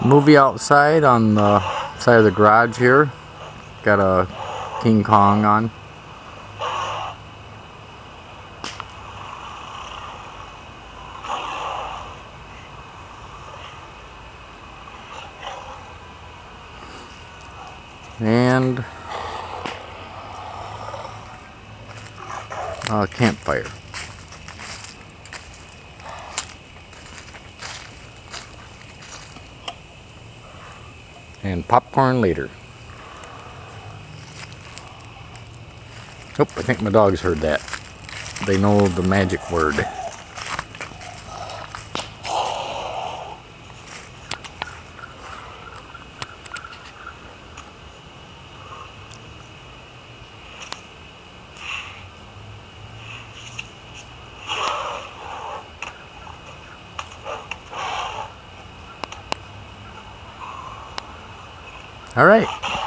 Movie outside on the side of the garage here. Got a King Kong on. And a campfire. And popcorn later. Oh, I think my dogs heard that. They know the magic word. All right.